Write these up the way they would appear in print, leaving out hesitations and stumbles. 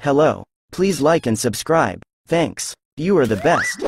Hello. Please like and subscribe. Thanks. You are the best.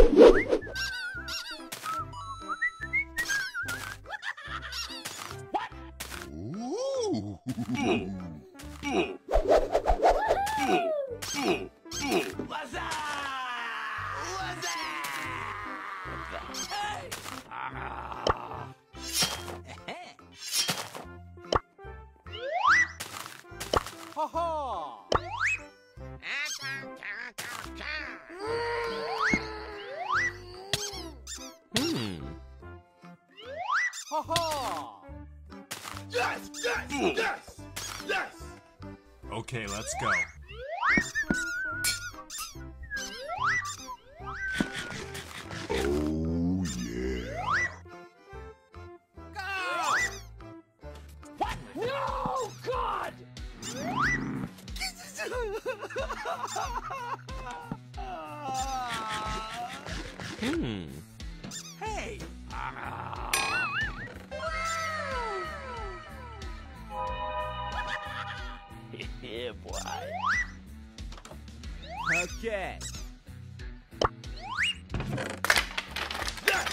Yes! Yes! Yes! Yes! Okay, let's go. Oh, yeah. Go! What? No! God! Hey! Yeah, boy. Okay. Yes!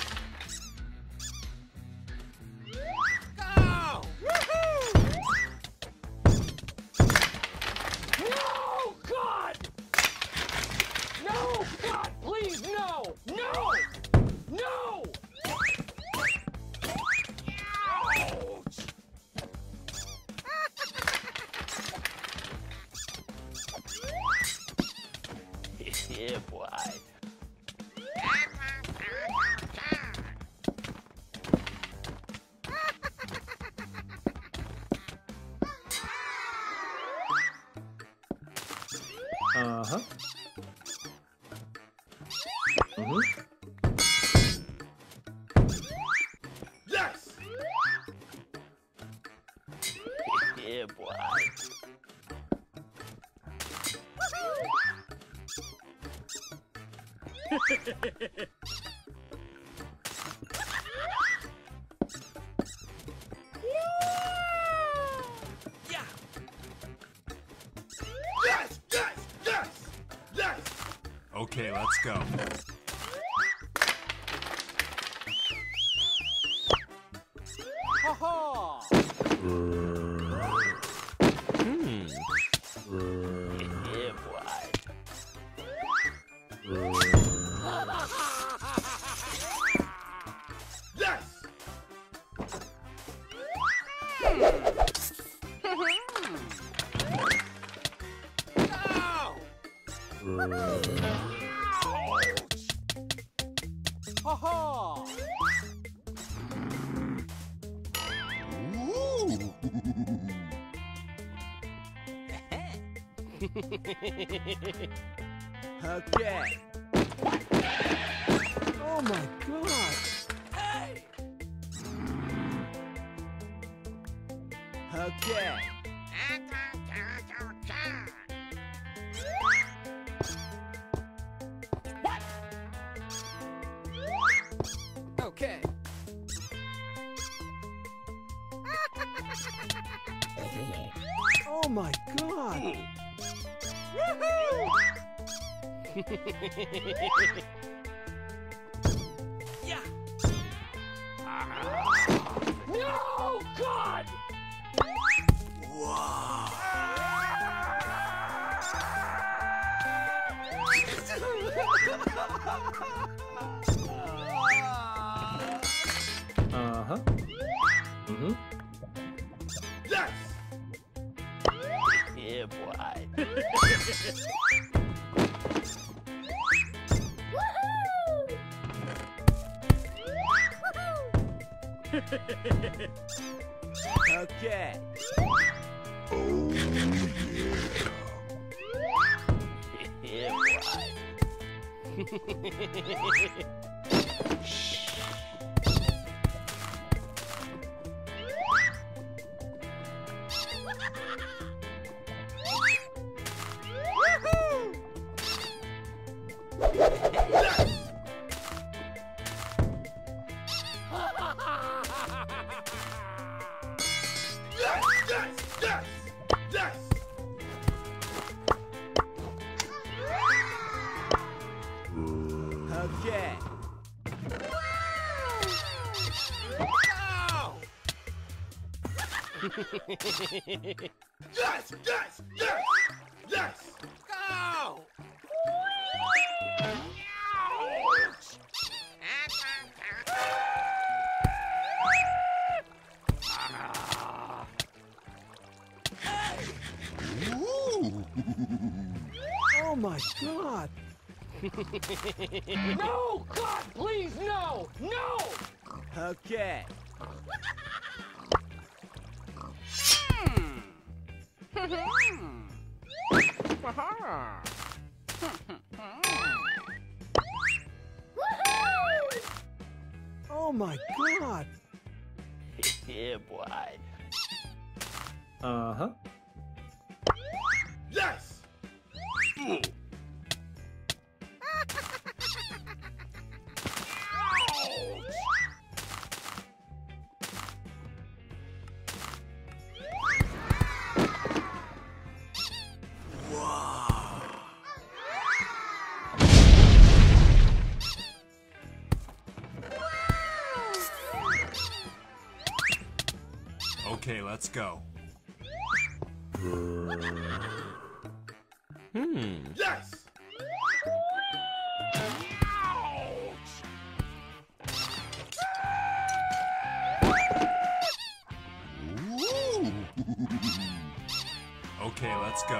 Go! Woohoo! No, God! No, God, please, no! No! No! Ouch! Yeah, boy. Uh-huh. Yes! Yeah, boy. Yeah! Yes! Yes! Yes! Yes! Okay, let's go. Ha-ha! Yeah, boy. Yes! Ouch! Ha-ha! Ooh. Okay. Oh my God! Hey! Okay. What? Okay. Oh my God! Woohoo! Yeah. No, God! Uh-huh. Yes! Yeah, boy. Okay. Oh, yeah. Yeah, boy. Yes! Yes! Yes! Yes! Yes! Yes! Yes! Yes! Go! Oh my God! No! God, please, no! No! Okay. Oh my God! Yeah, boy. Uh-huh. Yes! Okay, let's go. Yes! Okay, let's go.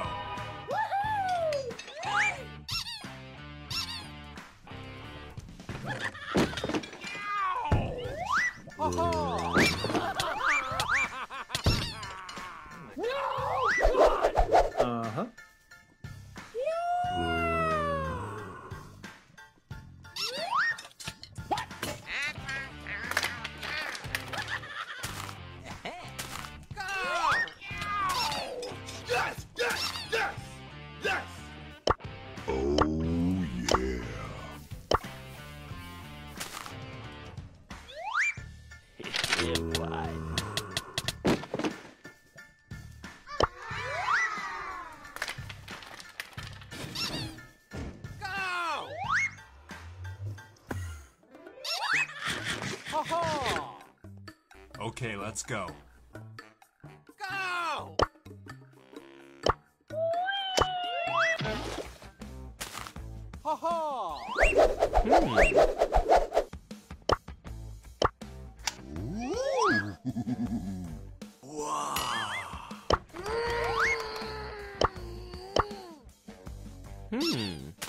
Uh-huh. Yes! Yes! Yes! Yes! Oh, yeah. Yeah, boy. Go! Ha ha! Okay, let's go. Go! Ha ha! Wow.